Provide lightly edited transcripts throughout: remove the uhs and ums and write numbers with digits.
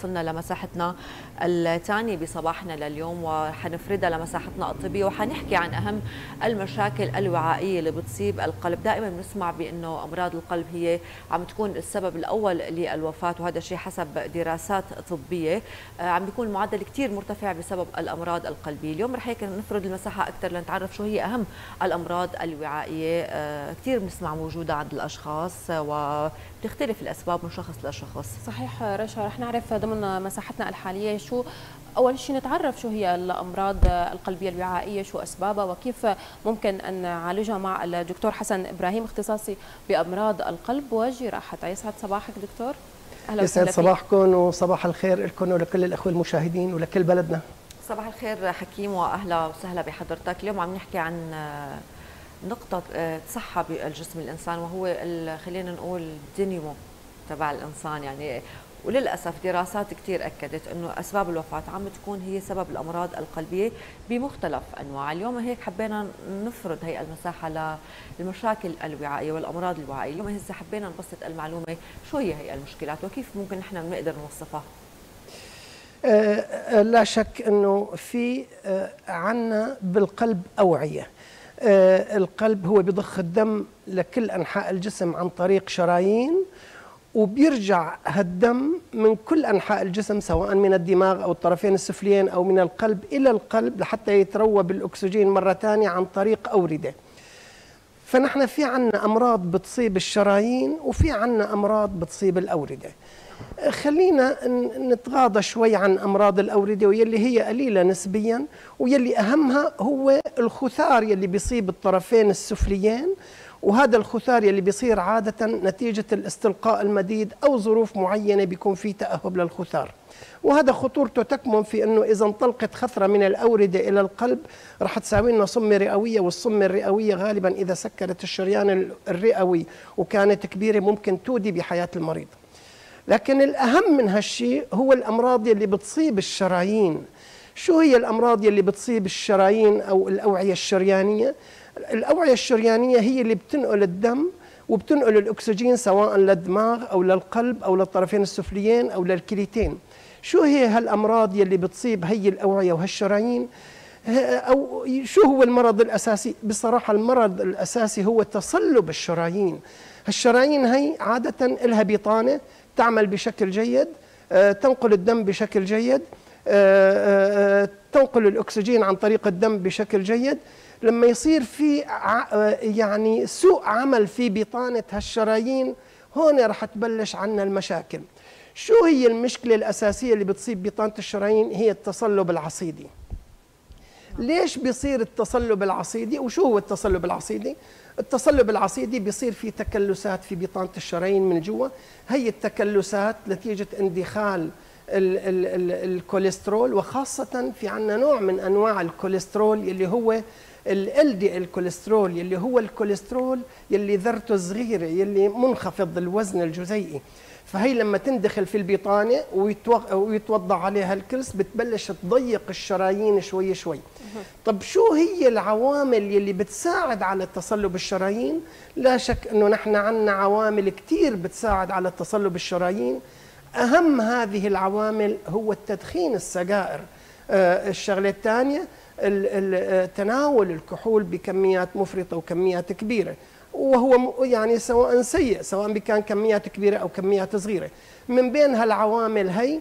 وصلنا لمساحتنا الثانية بصباحنا لليوم، وحنفردها لمساحتنا الطبية، وحنحكي عن أهم المشاكل الوعائية اللي بتصيب القلب. دائما بنسمع بأنه أمراض القلب هي عم تكون السبب الأول للوفاة، وهذا الشيء حسب دراسات طبية. عم بيكون معدل كتير مرتفع بسبب الأمراض القلبية. اليوم رح هيك نفرد المساحة أكثر لنتعرف شو هي أهم الأمراض الوعائية. كتير بنسمع موجودة عند الأشخاص وبتختلف الأسباب من شخص لشخص. صحيح رشا، رح نعرف ضمن مساحتنا الحالية شو أول شيء، نتعرف شو هي الأمراض القلبية الوعائية، شو أسبابها وكيف ممكن أن نعالجها مع الدكتور حسن إبراهيم، اختصاصي بأمراض القلب وجراحة. يسعد صباحك دكتور. أهلا وسهلا. يسعد صباحكم وصباح الخير لكم ولكل الأخوة المشاهدين ولكل بلدنا. صباح الخير حكيم واهلا وسهلا بحضرتك. اليوم عم نحكي عن نقطة تصحى بالجسم الإنسان، وهو خلينا نقول الدينامو تبع الإنسان يعني. وللأسف دراسات كثير أكدت أنه أسباب الوفاة عم تكون هي سبب الأمراض القلبية بمختلف أنواع. اليوم هيك حبينا نفرض هي المساحة للمشاكل الوعائية والأمراض الوعائية. اليوم هسه حبينا نبسط المعلومة شو هي المشكلات وكيف ممكن نحن بنقدر نوصفها. لا شك أنه في عنا بالقلب أوعية. القلب هو بيضخ الدم لكل أنحاء الجسم عن طريق شرايين، وبيرجع هالدم من كل أنحاء الجسم سواء من الدماغ أو الطرفين السفليين أو من القلب إلى القلب لحتى يتروى بالأكسجين مرة ثانية عن طريق أوردة. فنحن في عنا أمراض بتصيب الشرايين وفي عنا أمراض بتصيب الأوردة. خلينا نتغاضى شوي عن أمراض الأوردة واللي هي قليلة نسبيا، واللي أهمها هو الخثار يلي بيصيب الطرفين السفليين، وهذا الخثار يلي بيصير عادة نتيجة الاستلقاء المديد أو ظروف معينة بيكون في تأهب للخثار. وهذا خطورته تكمن في أنه إذا انطلقت خثرة من الأوردة إلى القلب رح تساوي لنا سمة رئوية، والسمة الرئوية غالبا إذا سكرت الشريان الرئوي وكانت كبيرة ممكن تودي بحياة المريض. لكن الأهم من هالشيء هو الأمراض يلي بتصيب الشرايين. شو هي الأمراض يلي بتصيب الشرايين أو الأوعية الشريانية؟ الأوعية الشريانية هي اللي بتنقل الدم وبتنقل الأكسجين سواء للدماغ أو للقلب أو للطرفين السفليين أو للكليتين. شو هي هالأمراض يلي بتصيب هي الأوعية وهالشرايين؟ أو شو هو المرض الأساسي؟ بصراحة المرض الأساسي هو تصلب الشرايين. هالشرايين هي عادة لها بطانة تعمل بشكل جيد، تنقل الدم بشكل جيد، تنقل الأكسجين عن طريق الدم بشكل جيد. لما يصير في يعني سوء عمل في بطانة هالشرايين هون رح تبلش عنا المشاكل. شو هي المشكلة الأساسية اللي بتصيب بطانة الشرايين؟ هي التصلب العصيدي. ليش بيصير التصلب العصيدي؟ وشو هو التصلب العصيدي؟ التصلب العصيدي بيصير في تكلسات في بطانة الشرايين من جوا. هي التكلسات نتيجة اندخال الكوليسترول، وخاصة في عنا نوع من أنواع الكوليسترول اللي هو LDL الكوليسترول، اللي هو الكوليسترول اللي ذرته صغيرة، اللي منخفض الوزن الجزيئي. فهي لما تندخل في البطانة ويتوضع عليها الكرس بتبلش تضيق الشرايين شوي شوي. طب شو هي العوامل اللي بتساعد على تصلب الشرايين؟ لا شك أنه نحن عنا عوامل كتير بتساعد على تصلب الشرايين. أهم هذه العوامل هو التدخين السجائر. الشغلة الثانية تناول الكحول بكميات مفرطة وكميات كبيرة، وهو يعني سواء سيء سواء بكان كميات كبيرة أو كميات صغيرة. من بين هالعوامل هي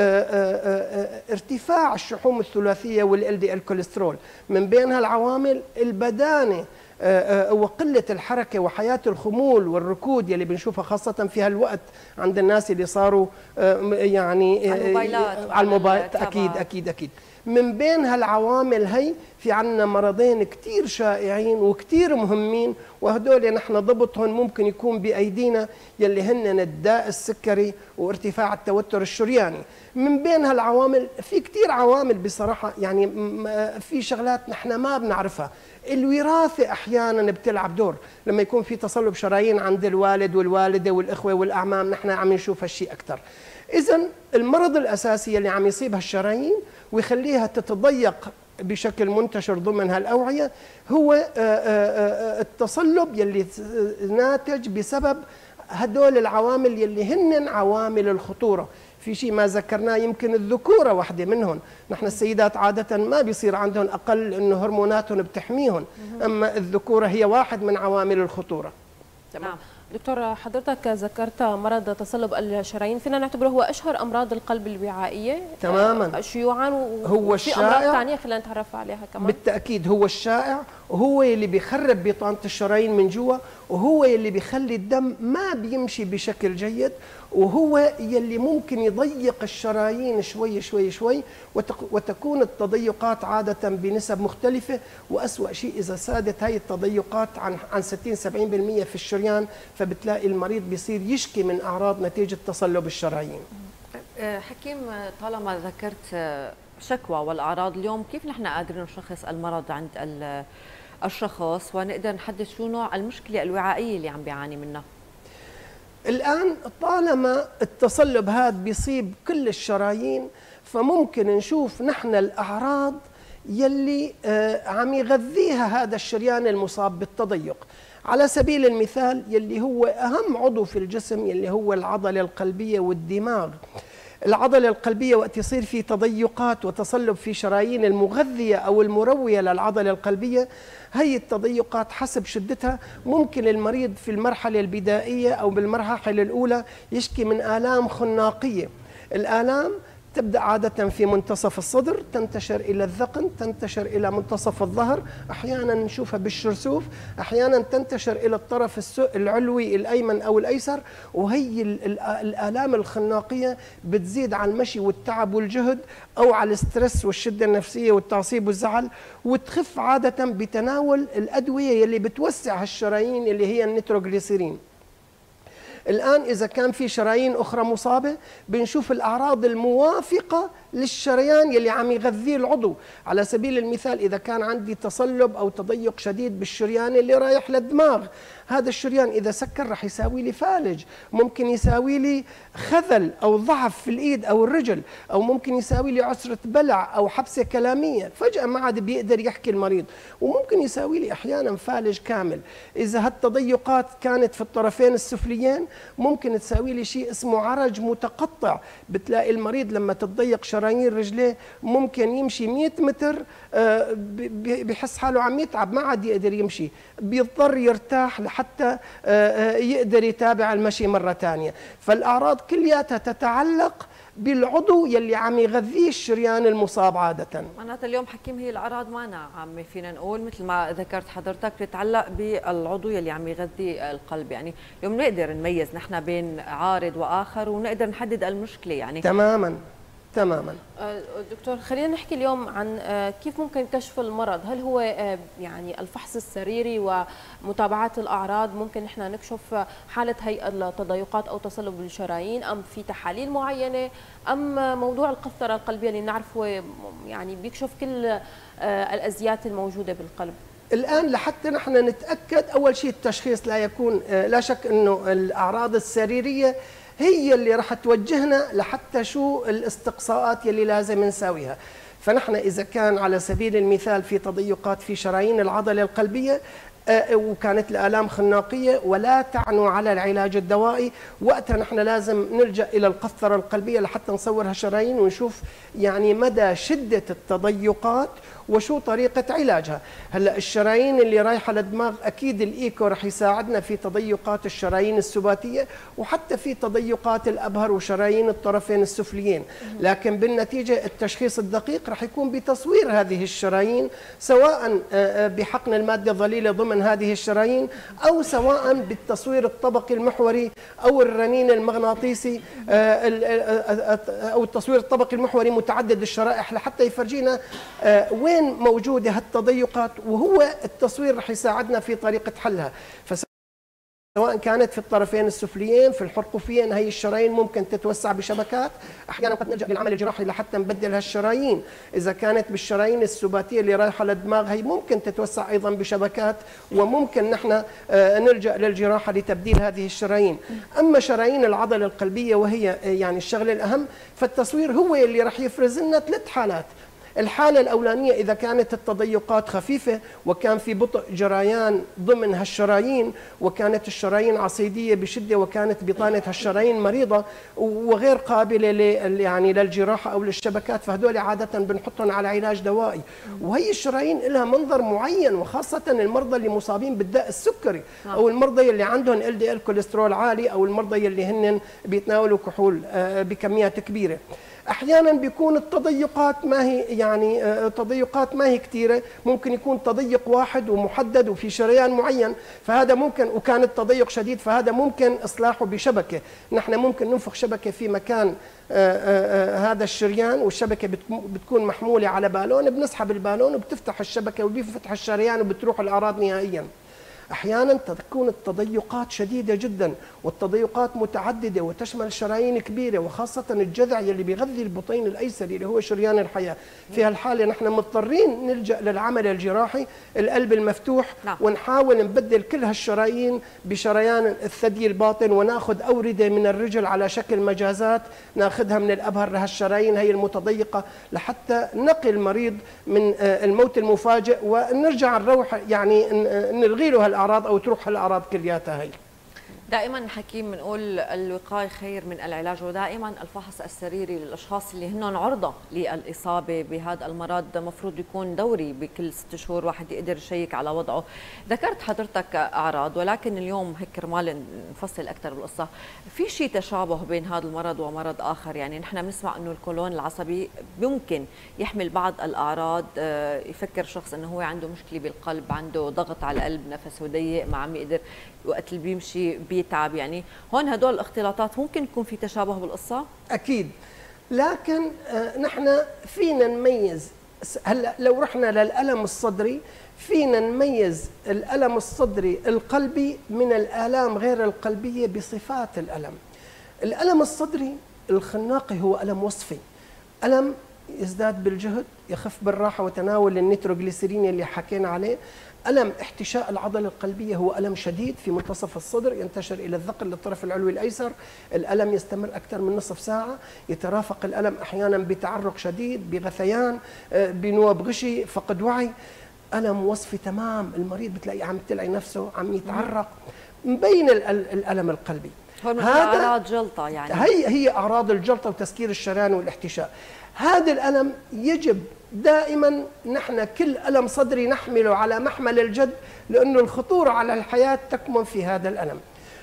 ارتفاع الشحوم الثلاثية والLDL الكوليسترول. من بين هالعوامل البدانة وقلة الحركة وحياة الخمول والركود يلي بنشوفها خاصة في هالوقت عند الناس اللي صاروا يعني على الموبايلات. أكيد. من بين هالعوامل هي في عنا مرضين كتير شائعين وكتير مهمين، وهدول نحن ضبطهم ممكن يكون بأيدينا، يلي هن الداء السكري وارتفاع التوتر الشرياني. من بين هالعوامل في كتير عوامل بصراحة، يعني في شغلات نحن ما بنعرفها. الوراثة أحيانا بتلعب دور. لما يكون في تصلب شرايين عند الوالد والوالدة والإخوة والأعمام نحن عم نشوف هالشيء أكثر. إذن المرض الأساسي اللي عم يصيب هالشرايين ويخليها تتضيق بشكل منتشر ضمن هالأوعية هو التصلب يلي ناتج بسبب هدول العوامل يلي هن عوامل الخطورة. في شيء ما ذكرناه يمكن الذكوره واحده منهم. نحن السيدات عاده ما بيصير عندهم اقل انه هرموناتهم بتحميهم، اما الذكوره هي واحد من عوامل الخطوره. تمام. دكتور، حضرتك ذكرت مرض تصلب الشرايين، فينا نعتبره هو اشهر امراض القلب الوعائيه تماما شيوعا، هو وفي امراض ثانيه خلينا نتعرف عليها كمان. بالتاكيد هو الشائع، وهو اللي بيخرب بطانه الشرايين من جوا، وهو اللي بيخلي الدم ما بيمشي بشكل جيد، وهو يلي ممكن يضيق الشرايين شوي شوي شوي، وتكون التضيقات عادة بنسب مختلفة، وأسوأ شيء إذا سادت هاي التضيقات عن 60-70% في الشريان، فبتلاقي المريض بيصير يشكي من أعراض نتيجة تصلب الشرايين. حكيم، طالما ذكرت شكوى والأعراض اليوم، كيف نحن قادرين نشخص المرض عند الشخص ونقدر نحدد شو نوع المشكلة الوعائية اللي عم بيعاني منها؟ الآن طالما التصلب هذا بيصيب كل الشرايين، فممكن نشوف نحن الأعراض يلي عم يغذيها هذا الشريان المصاب بالتضيق. على سبيل المثال يلي هو أهم عضو في الجسم يلي هو العضلة القلبية والدماغ. العضلة القلبية وقت يصير في تضيقات وتصلب في شرايين المغذية أو المروية للعضلة القلبية، هي التضيقات حسب شدتها ممكن المريض في المرحلة البدائية أو بالمرحلة الأولى يشكي من آلام خناقية. الآلام تبدأ عادة في منتصف الصدر، تنتشر إلى الذقن، تنتشر إلى منتصف الظهر، أحيانا نشوفها بالشرسوف، أحيانا تنتشر إلى الطرف العلوي الأيمن أو الأيسر. وهي الآلام الخناقية بتزيد على المشي والتعب والجهد، أو على الستريس والشدة النفسية والتعصيب والزعل، وتخف عادة بتناول الأدوية اللي بتوسع الشرايين اللي هي النيتروغليسيرين. الآن إذا كان في شرايين أخرى مصابة، بنشوف الأعراض الموافقة للشريان يلي عم يغذيه العضو. على سبيل المثال إذا كان عندي تصلب أو تضيق شديد بالشريان اللي رايح للدماغ، هذا الشريان إذا سكر رح يساوي لي فالج، ممكن يساوي لي خذل أو ضعف في الإيد أو الرجل، أو ممكن يساوي لي عسرة بلع أو حبسة كلامية، فجأة ما عاد بيقدر يحكي المريض، وممكن يساوي لي أحيانا فالج كامل. إذا هالتضيقات كانت في الطرفين السفليين، ممكن تساوي لي شيء اسمه عرج متقطع. بتلاقي المريض لما تتضيق شرايين رجليه ممكن يمشي 100 متر بحس حاله عم يتعب، ما عاد يقدر يمشي، بيضطر يرتاح لحتى يقدر يتابع المشي مرة ثانية. فالأعراض كلياتها تتعلق بالعضو يلي عم يغذيه الشريان المصاب عادة. معناتها اليوم حكيم هي الأعراض معنا عم فينا نقول مثل ما ذكرت حضرتك بتتعلق بالعضو يلي عم يغذي القلب، يعني اليوم نقدر نميز نحن بين عارض وآخر ونقدر نحدد المشكلة يعني. تماما. دكتور، خلينا نحكي اليوم عن كيف ممكن كشف المرض. هل هو يعني الفحص السريري ومتابعة الأعراض ممكن نحن نكشف حالة هي التضيقات أو تصلب الشرايين، أم في تحاليل معينة، أم موضوع القسطرة القلبية اللي نعرفه يعني بيكشف كل الأزيات الموجودة بالقلب؟ الآن لحتى نحن نتأكد، أول شيء التشخيص لا يكون، لا شك أنه الأعراض السريرية هي اللي راح توجهنا لحتى شو الاستقصاءات يلي لازم نساويها. فنحن إذا كان على سبيل المثال في تضيقات في شرايين العضلة القلبية وكانت الآلام خناقية ولا تعنوا على العلاج الدوائي، وقتها نحن لازم نلجأ إلى القسطرة القلبية لحتى نصور هالشرايين ونشوف يعني مدى شدة التضيقات وشو طريقة علاجها. هلا الشرايين اللي رايحة للدماغ أكيد الإيكو رح يساعدنا في تضيقات الشرايين السباتية وحتى في تضيقات الأبهر وشرايين الطرفين السفليين، لكن بالنتيجة التشخيص الدقيق رح يكون بتصوير هذه الشرايين، سواء بحقن المادة الظليلة ضمن هذه الشرايين، أو سواء بالتصوير الطبقي المحوري أو الرنين المغناطيسي أو التصوير الطبقي المحوري متعدد الشرائح، لحتى يفرجينا وين موجودة هالتضيقات، وهو التصوير رح يساعدنا في طريقة حلها. سواء كانت في الطرفين السفليين في الحرقوفيين، هي الشرايين ممكن تتوسع بشبكات، احيانا قد نلجا للعمل الجراحي لحتى نبدل هالشرايين. اذا كانت بالشرايين السباتيه اللي رايحه للدماغ، هي ممكن تتوسع ايضا بشبكات، وممكن نحن نلجا للجراحه لتبديل هذه الشرايين. اما شرايين العضله القلبيه وهي يعني الشغله الاهم، فالتصوير هو اللي راح يفرز لنا 3 حالات. الحالة الأولانية إذا كانت التضيقات خفيفة وكان في بطء جريان ضمن هالشرايين، وكانت الشرايين عصيدية بشدة، وكانت بطانة هالشرايين مريضة وغير قابلة يعني للجراحة أو للشبكات، فهدول عادة بنحطهم على علاج دوائي. وهي الشرايين لها منظر معين، وخاصة المرضى اللي مصابين بالداء السكري أو المرضى اللي عندهم LDL كوليسترول عالي، أو المرضى اللي هن بيتناولوا كحول بكميات كبيرة. احيانا بيكون التضيقات ما هي يعني تضيقات ما هي كثيره، ممكن يكون تضيق واحد ومحدد وفي شريان معين، فهذا ممكن، وكان التضيق شديد فهذا ممكن اصلاحه بشبكه. نحن ممكن ننفخ شبكه في مكان هذا الشريان، والشبكه بتكون محموله على بالون، بنسحب البالون وبتفتح الشبكه وبيفتح الشريان وبتروح الاعراض نهائيا. احيانا تكون التضيقات شديده جدا، والتضيقات متعدده وتشمل شرايين كبيره، وخاصه الجذع يلي بيغذي البطين الايسر اللي هو شريان الحياه. في هالحاله نحن مضطرين نلجا للعمل الجراحي، القلب المفتوح، ونحاول نبدل كل هالشرايين بشريان الثدي الباطن، وناخذ اورده من الرجل على شكل مجازات، ناخذها من الابهر لهالشرايين هي المتضيقه، لحتى نقي المريض من الموت المفاجئ، ونرجع نروح يعني نلغي له الأعراض أو تروح الأعراض كلياتها. هي دائما حكيم بنقول الوقاية خير من العلاج، ودائما الفحص السريري للأشخاص اللي هن عرضة للإصابة بهذا المرض مفروض يكون دوري، بكل 6 شهور واحد يقدر يشيك على وضعه. ذكرت حضرتك أعراض، ولكن اليوم هيك كرمال نفصل أكثر بالقصة، في شيء تشابه بين هذا المرض ومرض آخر؟ يعني نحن بنسمع إنه القولون العصبي ممكن يحمل بعض الأعراض، يفكر شخص إنه هو عنده مشكلة بالقلب، عنده ضغط على القلب، نفسه ضيق، ما عم يقدر وقت اللي بيمشي بيتعب. يعني هون هدول الاختلاطات ممكن يكون في تشابه بالقصة؟ أكيد، لكن نحن فينا نميز. هلا لو رحنا للألم الصدري، فينا نميز الألم الصدري القلبي من الآلام غير القلبية بصفات الألم. الألم الصدري الخناقي هو ألم وصفي، ألم يزداد بالجهد، يخف بالراحة وتناول النيتروغليسيرين اللي حكينا عليه. ألم احتشاء العضلة القلبية هو ألم شديد في منتصف الصدر، ينتشر إلى الذقن للطرف العلوي الأيسر. الألم يستمر أكثر من نصف ساعة، يترافق الألم أحيانا بتعرق شديد، بغثيان، بنوب غشي، فقد وعي. ألم وصفي تمام، المريض بتلاقي عم تلاقي نفسه عم يتعرق، مبين الألم القلبي. هذا أعراض جلطة، يعني هي أعراض الجلطة وتسكير الشريان والاحتشاء. هذا الألم يجب دائما نحن كل ألم صدري نحمله على محمل الجد، لأنه الخطورة على الحياة تكمن في هذا الألم.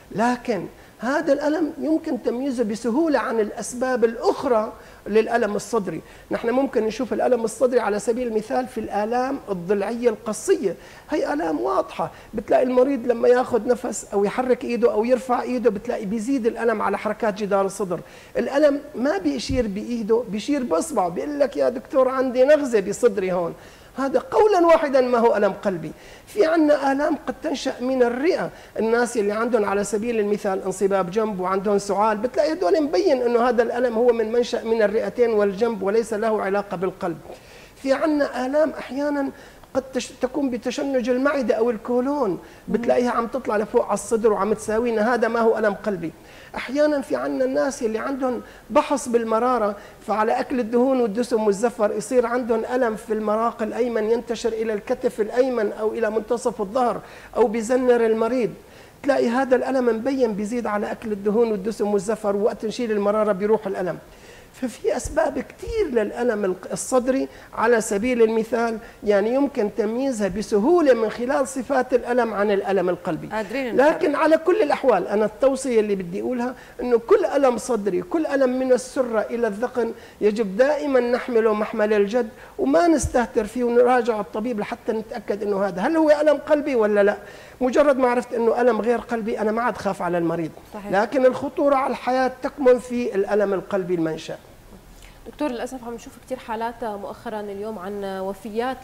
لكن هذا الألم يمكن تمييزه بسهولة عن الأسباب الأخرى للألم الصدري. نحن ممكن نشوف الألم الصدري على سبيل المثال في الآلام الضلعية القصية، هي آلام واضحة، بتلاقي المريض لما ياخذ نفس أو يحرك إيده أو يرفع إيده بتلاقي بيزيد الألم على حركات جدار الصدر. الألم ما بيشير بإيده، بيشير بإصبعه، بيقول لك يا دكتور عندي نغزة بصدري هون. هذا قولا واحدا ما هو ألم قلبي. في عندنا آلام قد تنشأ من الرئة، الناس اللي عندهم على سبيل المثال انصباب جنب وعندهم سعال، بتلاقي هدول مبين انه هذا الألم هو من منشأ من الرئتين والجنب وليس له علاقة بالقلب. في عندنا آلام أحيانا قد تكون بتشنج المعدة أو الكولون، بتلاقيها عم تطلع لفوق على الصدر وعم تساوينا، هذا ما هو ألم قلبي. أحيانا في عندنا الناس اللي عندهم بحص بالمرارة، فعلى أكل الدهون والدسم والزفر يصير عندهم ألم في المراق الأيمن ينتشر إلى الكتف الأيمن أو إلى منتصف الظهر أو بزنر المريض. تلاقي هذا الألم مبين بيزيد على أكل الدهون والدسم والزفر، ووقت نشيل المرارة بيروح الألم. ففي أسباب كثير للألم الصدري على سبيل المثال، يعني يمكن تمييزها بسهولة من خلال صفات الألم عن الألم القلبي. لكن على كل الأحوال أنا التوصية اللي بدي أقولها أنه كل ألم صدري، كل ألم من السرة إلى الذقن يجب دائما نحمله محمل الجد، وما نستهتر فيه، ونراجع الطبيب لحتى نتأكد أنه هذا هل هو ألم قلبي ولا لا. مجرد ما عرفت أنه ألم غير قلبي أنا ما عاد خاف على المريض. صحيح. لكن الخطورة على الحياة تكمن في الألم القلبي المنشأ. دكتور، للأسف عم نشوف كثير حالات مؤخرا اليوم عن وفيات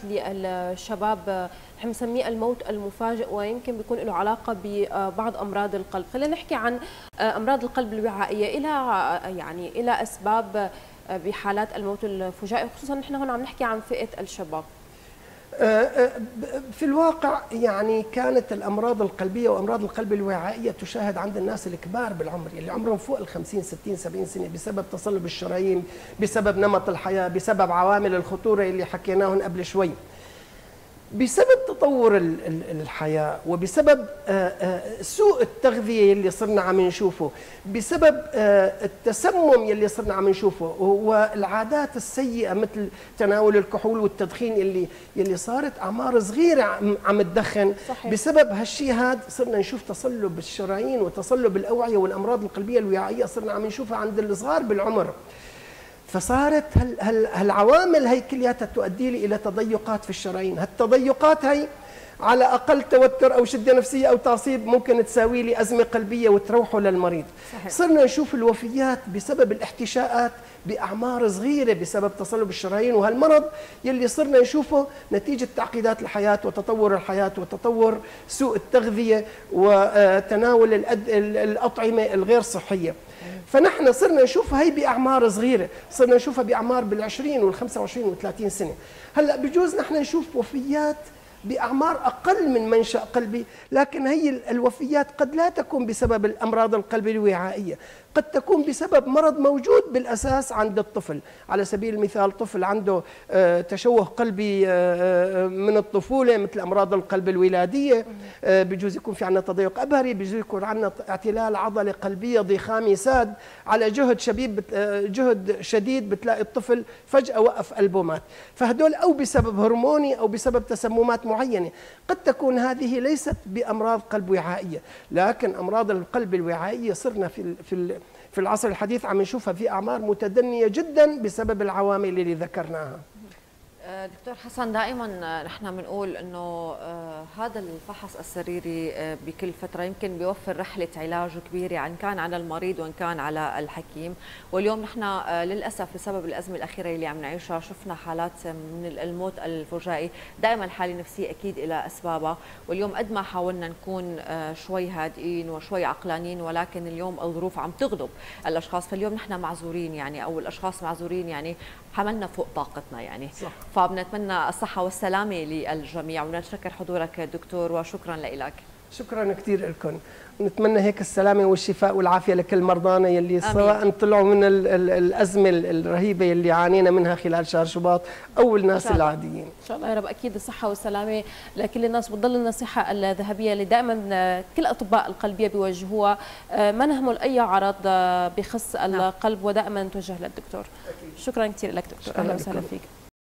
للشباب نحن بنسميه الموت المفاجئ، ويمكن بيكون له علاقة ببعض أمراض القلب. خلينا نحكي عن أمراض القلب الوعائية، إلى أسباب بحالات الموت الفجائي، خصوصا نحن هون عم نحكي عن فئة الشباب. في الواقع يعني كانت الأمراض القلبية وأمراض القلب الوعائية تشاهد عند الناس الكبار بالعمر اللي عمرهم فوق ال 50 60 70 سنة بسبب تصلب الشرايين، بسبب نمط الحياة، بسبب عوامل الخطورة اللي حكيناهم قبل شوي. بسبب تطور الحياة وبسبب سوء التغذية اللي صرنا عم نشوفه، بسبب التسمم اللي صرنا عم نشوفه، والعادات السيئة مثل تناول الكحول والتدخين اللي صارت أعمار صغيرة عم تدخن. صحيح. بسبب هالشيء هذا صرنا نشوف تصلب الشرايين وتصلب الأوعية والأمراض القلبية الوعائية صرنا عم نشوفها عند الصغار بالعمر. فصارت هالعوامل هي كلياتها تؤدي لي الى تضيقات في الشرايين، هالتضيقات هي على اقل توتر او شده نفسيه او تعصيب ممكن تساوي لي ازمه قلبيه وتروحه للمريض. صحيح. صرنا نشوف الوفيات بسبب الاحتشاءات باعمار صغيره بسبب تصلب الشرايين، وهالمرض يلي صرنا نشوفه نتيجه تعقيدات الحياه وتطور الحياه وتطور سوء التغذيه وتناول الاطعمه الغير صحيه. فنحن صرنا نشوفها هي باعمار صغيره، صرنا نشوفها باعمار بال20 وال25 وال30 سنه. هلا بجوز نحن نشوف وفيات باعمار اقل من منشا قلبي، لكن هي الوفيات قد لا تكون بسبب الامراض القلب الوعائيه، قد تكون بسبب مرض موجود بالاساس عند الطفل. على سبيل المثال طفل عنده تشوه قلبي من الطفوله مثل امراض القلب الولاديه، بجوز يكون في عندنا تضيق ابهري، بجوز يكون عندنا اعتلال عضله قلبيه ضخامي ساد، على جهد شديد بتلاقي الطفل فجاه وقف قلبه مات. فهدول او بسبب هرموني او بسبب تسممات معينه. قد تكون هذه ليست بامراض قلب وعائيه، لكن امراض القلب الوعائيه صرنا في العصر الحديث عم نشوفها في اعمار متدنيه جدا بسبب العوامل اللي ذكرناها. دكتور حسن، دائما نحن بنقول انه هذا الفحص السريري بكل فتره يمكن بيوفر رحله علاج كبيره، يعني كان على المريض وان كان على الحكيم. واليوم نحن للاسف بسبب الازمه الاخيره اللي عم نعيشها شفنا حالات من الموت الفجائي. دائما الحاله النفسيه اكيد لها اسبابها، واليوم قد ما حاولنا نكون شوي هادئين وشوي عقلانيين، ولكن اليوم الظروف عم تغلب الاشخاص. فاليوم نحن معذورين يعني، او الاشخاص معذورين يعني، حملنا فوق طاقتنا يعني. صح. فبنتمنى الصحة والسلامة للجميع، ونشكر حضورك دكتور وشكرا لك. شكرا كثير لكم، ونتمنى هيك السلامة والشفاء والعافية لكل مرضانا يلي سواء طلعوا من الأزمة الرهيبة يلي عانينا منها خلال شهر شباط أو الناس العاديين. إن شاء الله يا رب. أكيد الصحة والسلامة لكل الناس. بتضل النصيحة الذهبية اللي دائما كل أطباء القلبية بيوجهوها، ما نهمل أي عرض بخص القلب ودائما توجه للدكتور. أكيد. شكرا كثير لك دكتور، أهلا وسهلا فيك.